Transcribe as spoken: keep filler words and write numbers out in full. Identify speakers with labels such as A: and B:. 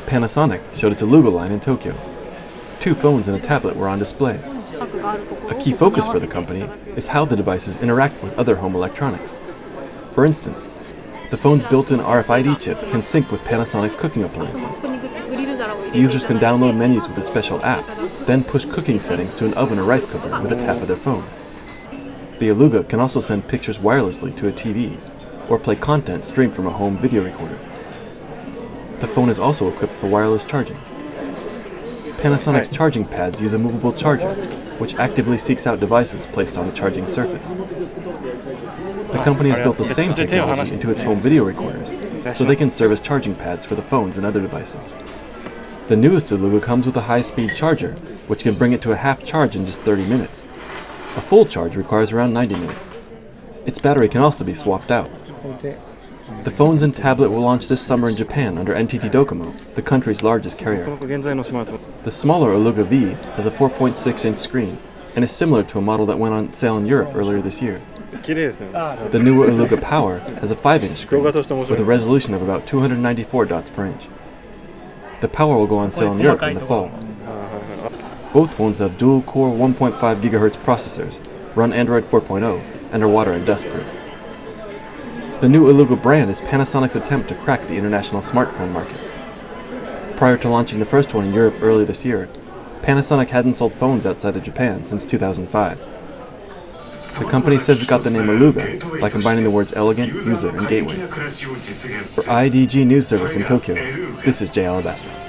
A: Panasonic showed its Eluga line in Tokyo. Two phones and a tablet were on display. A key focus for the company is how the devices interact with other home electronics. For instance, the phone's built-in R F I D chip can sync with Panasonic's cooking appliances. Users can download menus with a special app, then push cooking settings to an oven or rice cooker with a tap of their phone. The Eluga can also send pictures wirelessly to a T V, or play content streamed from a home video recorder. The phone is also equipped for wireless charging. Panasonic's charging pads use a movable charger, which actively seeks out devices placed on the charging surface. The company has built the same technology into its home video recorders, so they can serve as charging pads for the phones and other devices. The newest Eluga comes with a high-speed charger, which can bring it to a half charge in just thirty minutes. A full charge requires around ninety minutes. Its battery can also be swapped out. The phones and tablet will launch this summer in Japan under N T T Docomo, the country's largest carrier. The smaller Eluga V has a four point six inch screen and is similar to a model that went on sale in Europe earlier this year. The newer Eluga Power has a five inch screen with a resolution of about two hundred ninety-four dots per inch. The Power will go on sale in Europe in the fall. Both phones have dual-core one point five gigahertz processors, run Android four point oh, and are water and dust proof. The new Eluga brand is Panasonic's attempt to crack the international smartphone market. Prior to launching the first one in Europe early this year, Panasonic hadn't sold phones outside of Japan since two thousand five. The company says it got the name Eluga by combining the words elegant, user, and gateway. For I D G News Service in Tokyo, this is Jay Alabaster.